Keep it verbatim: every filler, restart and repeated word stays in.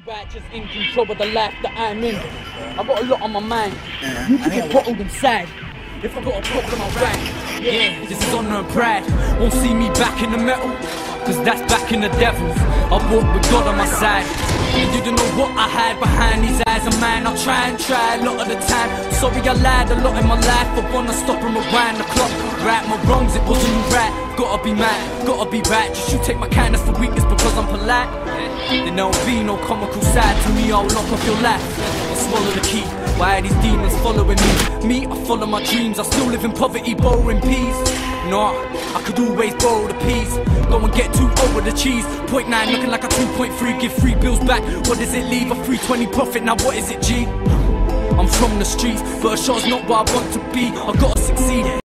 Right, just in control of the life that I'm in. I got a lot on my mind. You can get bottled inside. If I got a problem, I'll ride. Yeah, this is honor and pride. Won't see me back in the metal, cause that's back in the devils. I walk with God on my side. And you don't know what I hide behind these eyes of mine. I'll try and try a lot of the time. Sorry I lied a lot in my life. I wanna stop and rewind the clock. Right my wrongs, it wasn't right. Gotta be mad, gotta be right. Just you take my kindness for weakness because I'm polite. There don't be no comical side to me. I'll lock off your life and swallow the key. Why are these demons following me? Me, I follow my dreams. I still live in poverty, borrowing peas. Nah, I could always borrow the peas. Go and get two over the cheese. Point nine looking like a two point three. Give three bills back. What does it leave? A three twenty profit. Now what is it, G? I'm from the streets, but a shot's not what I want to be. I gotta succeed.